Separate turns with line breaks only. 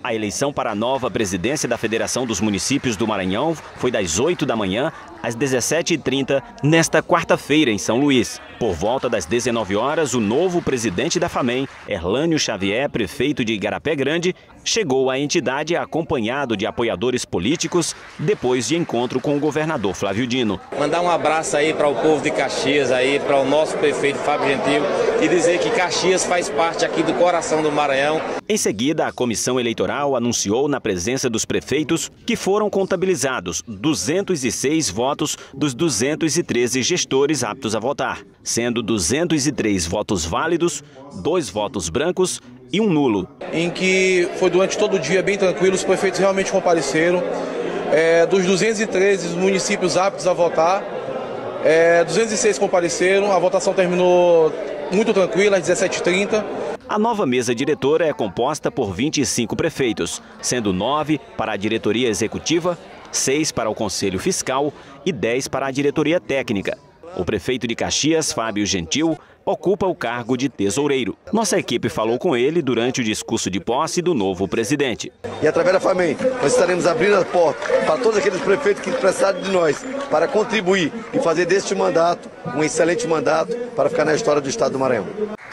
A eleição para a nova presidência da Federação dos Municípios do Maranhão foi das 8 da manhã às 17h30 nesta quarta-feira em São Luís. Por volta das 19 horas, o novo presidente da FAMEM, Erlânio Xavier, prefeito de Igarapé Grande, chegou à entidade acompanhado de apoiadores políticos depois de encontro com o governador Flávio Dino.
Mandar um abraço aí para o povo de Caxias, aí para o nosso prefeito Fábio Gentil e dizer que Caxias faz parte aqui do coração do Maranhão.
Em seguida, a comissão eleitoral anunciou na presença dos prefeitos que foram contabilizados 206 votos dos 213 gestores aptos a votar, sendo 203 votos válidos, 2 votos brancos e um nulo.
Em que foi durante todo o dia bem tranquilo, os prefeitos realmente compareceram. Dos 213 municípios aptos a votar, 206 compareceram, a votação terminou muito tranquila, às 17h30.
A nova mesa diretora é composta por 25 prefeitos, sendo 9 para a diretoria executiva, 6 para o Conselho Fiscal e 10 para a diretoria técnica. O prefeito de Caxias, Fábio Gentil, ocupa o cargo de tesoureiro. Nossa equipe falou com ele durante o discurso de posse do novo presidente.
E através da FAMEM, nós estaremos abrindo a porta para todos aqueles prefeitos que precisaram de nós, para contribuir e fazer deste mandato um excelente mandato para ficar na história do estado do Maranhão.